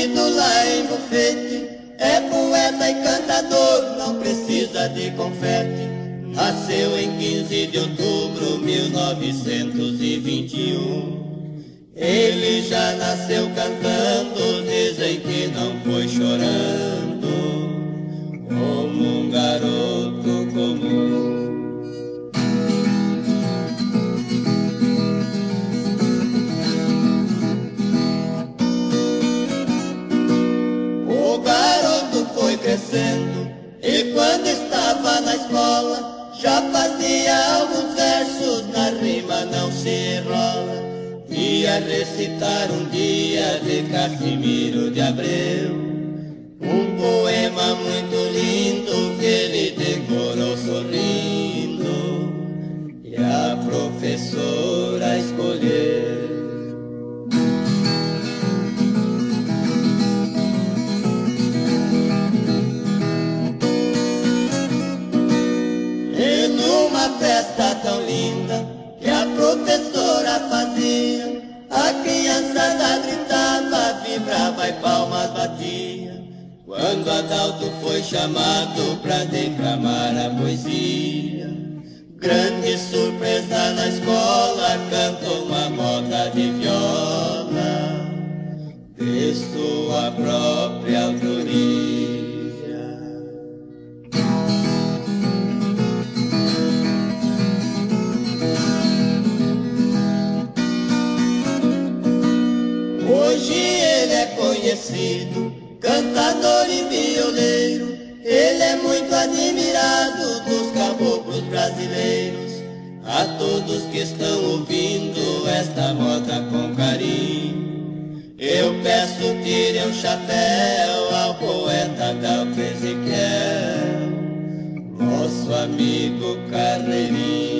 nascido lá em Bufete, é poeta e cantador, não precisa de confete. Nasceu em 15 de outubro, 1921. Ele já nasceu cantando, dizem que não foi chorando, como um garoto comum. O garoto foi crescendo e quando estava na escola já fazia alguns versos, na rima não se enrola. Ia recitar um dia de Casimiro de Abreu, um poema muito lindo que ele decorou sorrindo, e a professora escolheu. E numa festa tão linda que a professora fazia, a criançada gritava, vibrava e palmas batia. Quando Adalto foi chamado pra declamar a poesia, grande surpresa na escola, cantou uma moda de viola de sua própria autoria. Hoje ele é conhecido, cantador e violeiro. Ele é muito admirado dos caboclos brasileiros. A todos que estão ouvindo esta moda com carinho, eu peço tirem o chapéu ao poeta Dalto Ezequiel, nosso amigo Carreirinho.